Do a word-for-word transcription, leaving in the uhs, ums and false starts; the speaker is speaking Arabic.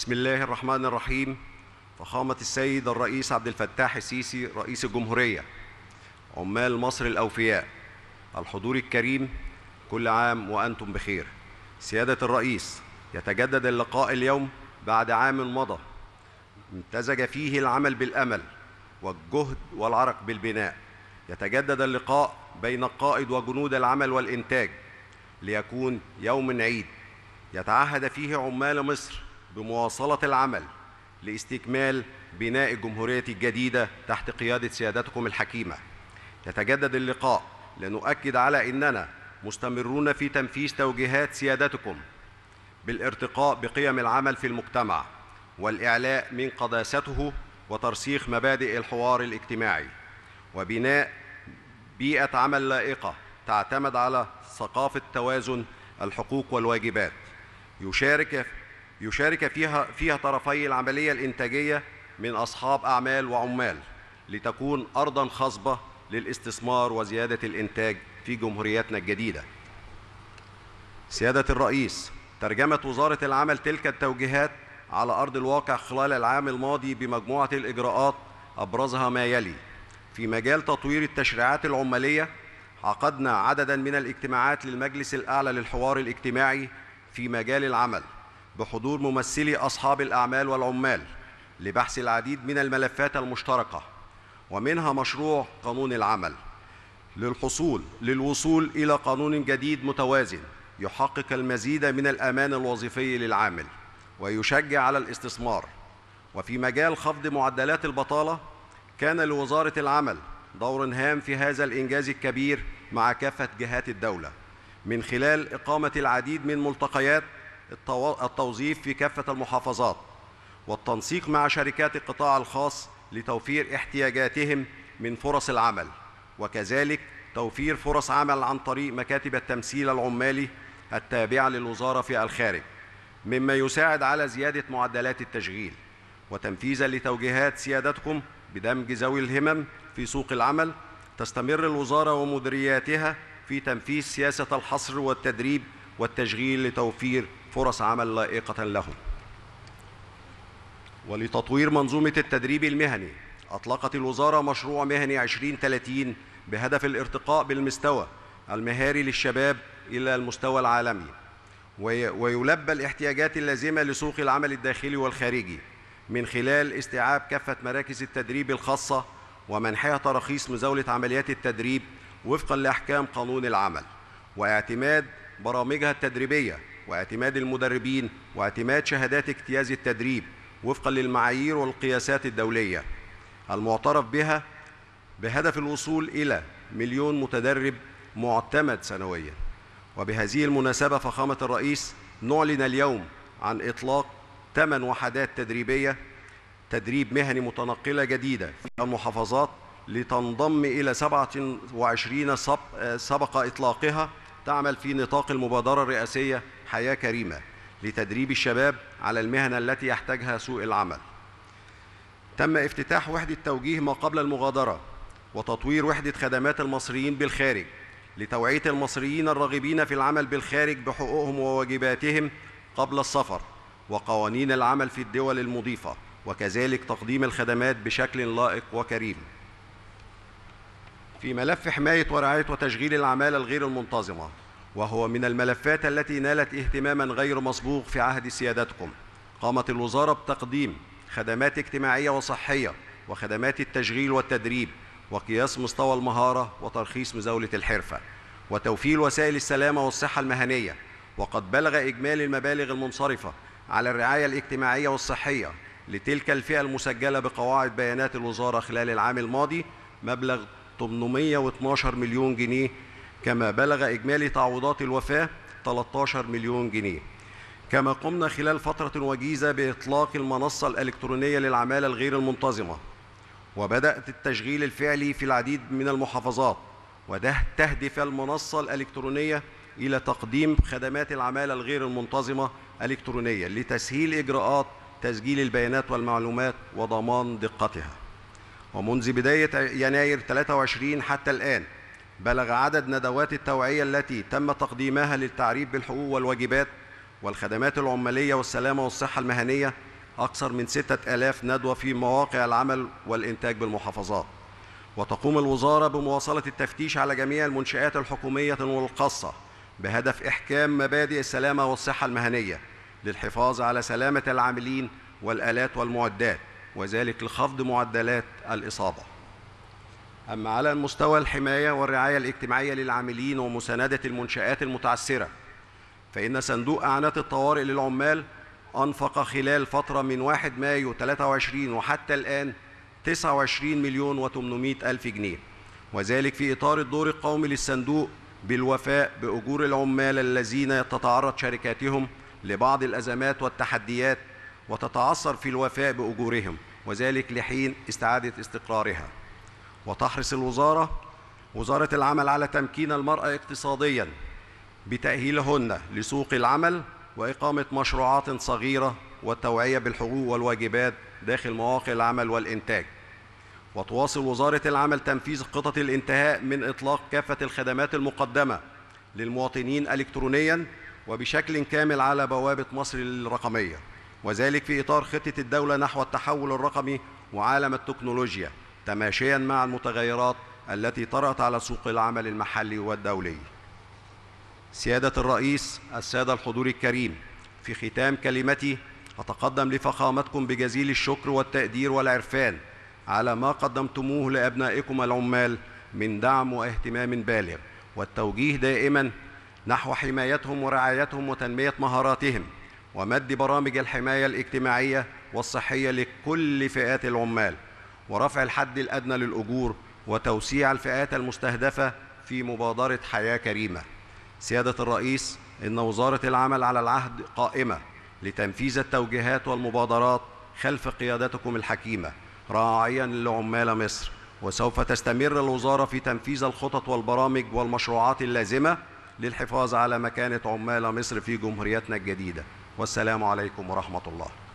بسم الله الرحمن الرحيم. فخامة السيد الرئيس عبد الفتاح السيسي رئيس الجمهورية، عمال مصر الأوفياء، الحضور الكريم، كل عام وأنتم بخير. سيادة الرئيس، يتجدد اللقاء اليوم بعد عام مضى امتزج فيه العمل بالأمل والجهد والعرق بالبناء. يتجدد اللقاء بين القائد وجنود العمل والإنتاج ليكون يوم عيد يتعهد فيه عمال مصر بمواصلة العمل لاستكمال بناء الجمهورية الجديدة تحت قيادة سيادتكم الحكيمة. يتجدد اللقاء لنؤكد على أننا مستمرون في تنفيذ توجيهات سيادتكم بالارتقاء بقيم العمل في المجتمع والإعلاء من قداسته وترسيخ مبادئ الحوار الاجتماعي وبناء بيئة عمل لائقة تعتمد على ثقافة توازن الحقوق والواجبات يشارك يشارك فيها فيها طرفي العملية الإنتاجية من أصحاب أعمال وعمال لتكون أرضاً خصبة للاستثمار وزيادة الإنتاج في جمهوريتنا الجديدة. سيادة الرئيس، ترجمت وزارة العمل تلك التوجيهات على أرض الواقع خلال العام الماضي بمجموعة الإجراءات أبرزها ما يلي: في مجال تطوير التشريعات العمالية، عقدنا عدداً من الاجتماعات للمجلس الأعلى للحوار الاجتماعي في مجال العمل بحضور ممثلي أصحاب الأعمال والعمال لبحث العديد من الملفات المشتركة، ومنها مشروع قانون العمل للحصول للوصول إلى قانون جديد متوازن يحقق المزيد من الأمان الوظيفي للعامل ويشجع على الاستثمار. وفي مجال خفض معدلات البطالة، كان لوزارة العمل دور هام في هذا الإنجاز الكبير مع كافة جهات الدولة من خلال إقامة العديد من ملتقيات التوظيف في كافة المحافظات والتنسيق مع شركات القطاع الخاص لتوفير احتياجاتهم من فرص العمل، وكذلك توفير فرص عمل عن طريق مكاتب التمثيل العمالي التابعة للوزارة في الخارج، مما يساعد على زيادة معدلات التشغيل. وتنفيذاً لتوجيهات سيادتكم بدمج ذوي الهمم في سوق العمل، تستمر الوزارة ومديرياتها في تنفيذ سياسة الحصر والتدريب والتشغيل لتوفير فرص عمل لائقة لهم. ولتطوير منظومة التدريب المهني، أطلقت الوزارة مشروع مهني عشرين ثلاثين بهدف الارتقاء بالمستوى المهاري للشباب إلى المستوى العالمي، ويلبى الاحتياجات اللازمة لسوق العمل الداخلي والخارجي من خلال استيعاب كافة مراكز التدريب الخاصة ومنحها تراخيص مزاولة عمليات التدريب وفقاً لأحكام قانون العمل، واعتماد برامجها التدريبية واعتماد المدربين واعتماد شهادات اجتياز التدريب وفقاً للمعايير والقياسات الدولية المعترف بها، بهدف الوصول إلى مليون متدرب معتمد سنوياً. وبهذه المناسبة فخامة الرئيس، نعلن اليوم عن إطلاق ثمان وحدات تدريبية تدريب مهني متنقلة جديدة في المحافظات لتنضم إلى سبعة وعشرين سبق إطلاقها، تعمل في نطاق المبادرة الرئاسية حياة كريمة لتدريب الشباب على المهنة التي يحتاجها سوق العمل. تم افتتاح وحدة توجيه ما قبل المغادرة وتطوير وحدة خدمات المصريين بالخارج لتوعية المصريين الراغبين في العمل بالخارج بحقوقهم وواجباتهم قبل السفر وقوانين العمل في الدول المضيفة، وكذلك تقديم الخدمات بشكل لائق وكريم. في ملف حماية ورعاية وتشغيل العمالة الغير المنتظمة، وهو من الملفات التي نالت اهتماماً غير مسبوق في عهد سيادتكم، قامت الوزارة بتقديم خدمات اجتماعية وصحية وخدمات التشغيل والتدريب وقياس مستوى المهارة وترخيص مزاولة الحرفة وتوفير وسائل السلامة والصحة المهنية. وقد بلغ إجمالي المبالغ المنصرفة على الرعاية الاجتماعية والصحية لتلك الفئة المسجلة بقواعد بيانات الوزارة خلال العام الماضي مبلغ ثمانمائة واثني عشر مليون جنيه، كما بلغ إجمالي تعويضات الوفاة ثلاثة عشر مليون جنيه. كما قمنا خلال فترة وجيزة بإطلاق المنصة الإلكترونية للعمالة الغير المنتظمة، وبدأت التشغيل الفعلي في العديد من المحافظات، وده تهدف المنصة الإلكترونية إلى تقديم خدمات العمالة الغير المنتظمة إلكترونية لتسهيل إجراءات تسجيل البيانات والمعلومات وضمان دقتها. ومنذ بداية يناير ثلاثة وعشرين حتى الآن، بلغ عدد ندوات التوعية التي تم تقديمها للتعريف بالحقوق والواجبات والخدمات العمالية والسلامة والصحة المهنية أكثر من ستة آلاف ندوة في مواقع العمل والإنتاج بالمحافظات. وتقوم الوزارة بمواصلة التفتيش على جميع المنشآت الحكومية والخاصة بهدف إحكام مبادئ السلامة والصحة المهنية للحفاظ على سلامة العاملين والآلات والمعدات، وذلك لخفض معدلات الإصابة. أما على المستوى الحماية والرعاية الاجتماعية للعاملين ومساندة المنشآت المتعثرة، فإن صندوق إعانات الطوارئ للعمال أنفق خلال فترة من واحد مايو ثلاثة وعشرين وحتى الآن تسعة وعشرين مليون وثمانمائة ألف جنيه، وذلك في إطار الدور القومي للصندوق بالوفاء بأجور العمال الذين تتعرض شركاتهم لبعض الأزمات والتحديات وتتعثر في الوفاء بأجورهم، وذلك لحين استعادة استقرارها. وتحرص الوزارة وزارة العمل على تمكين المرأة اقتصادياً بتأهيلهن لسوق العمل وإقامة مشروعات صغيرة والتوعية بالحقوق والواجبات داخل مواقع العمل والإنتاج. وتواصل وزارة العمل تنفيذ خطط الانتهاء من إطلاق كافة الخدمات المقدمة للمواطنين إلكترونياً وبشكل كامل على بوابة مصر الرقمية، وذلك في إطار خطة الدولة نحو التحول الرقمي وعالم التكنولوجيا، تماشياً مع المتغيرات التي طرأت على سوق العمل المحلي والدولي. سيادة الرئيس، السادة الحضور الكريم، في ختام كلمتي أتقدم لفخامتكم بجزيل الشكر والتقدير والعرفان على ما قدمتموه لأبنائكم العمال من دعم واهتمام بالغ، والتوجيه دائماً نحو حمايتهم ورعايتهم وتنمية مهاراتهم ومد برامج الحماية الاجتماعية والصحية لكل فئات العمال، ورفع الحد الأدنى للأجور وتوسيع الفئات المستهدفة في مبادرة حياة كريمة. سيادة الرئيس، إن وزارة العمل على العهد قائمة لتنفيذ التوجيهات والمبادرات خلف قيادتكم الحكيمة راعياً لعمال مصر، وسوف تستمر الوزارة في تنفيذ الخطط والبرامج والمشروعات اللازمة للحفاظ على مكانة عمال مصر في جمهوريتنا الجديدة. والسلام عليكم ورحمة الله.